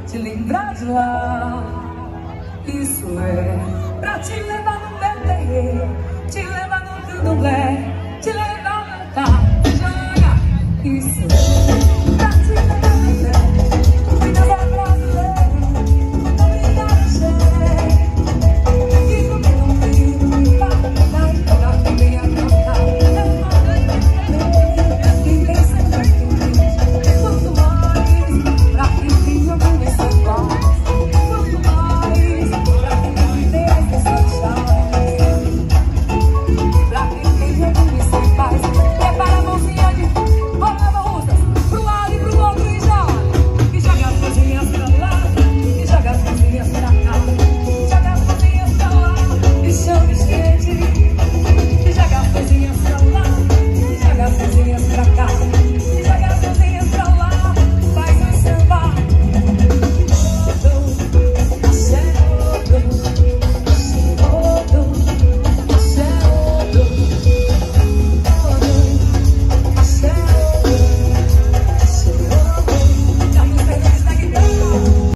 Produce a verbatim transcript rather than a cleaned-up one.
te lembrar de lá. Isso é pra te levar no meu terreiro, te levar no candomblé,